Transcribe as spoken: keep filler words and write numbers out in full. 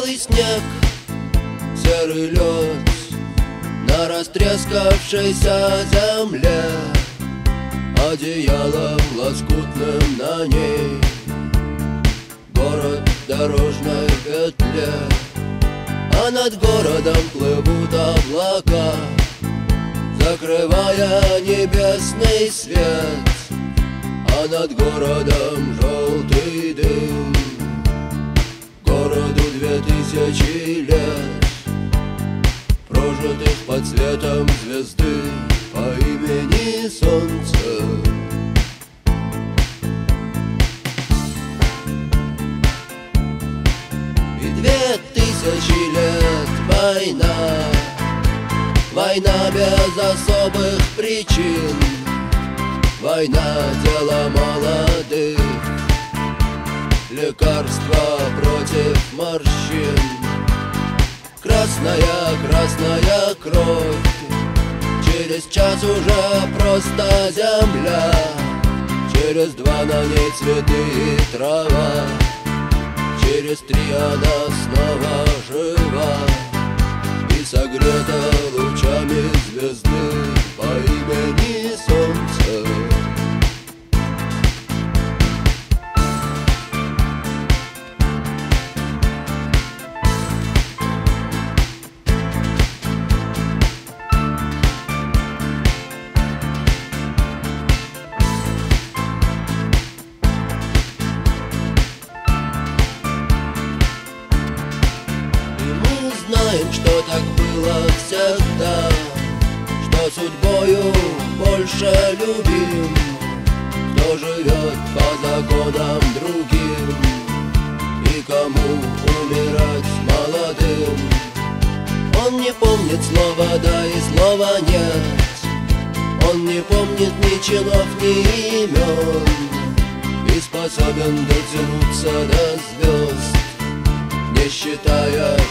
белый снег, серый лед на растрескавшейся земле, одеялом лоскутным на ней город в дорожной петле. А над городом плывут облака, закрывая небесный свет. А над городом желтый дым, городу две тысячи лет, прожитых под светом звезды по имени Солнце. И две тысячи лет война, война без особых причин, война дело молодых, лекарство против морщин. Красная, красная кровь, через час уже просто земля, через два на ней цветы и трава, через три она снова жива и согрета лучами звезды по имени Солнце. Знаем, что так было всегда, что судьбою больше любим, кто живет по законам другим и кому умирать молодым. Он не помнит слова «да» и слова «нет», он не помнит ни чинов, ни имен, и способен дотянуться до звезд, не считая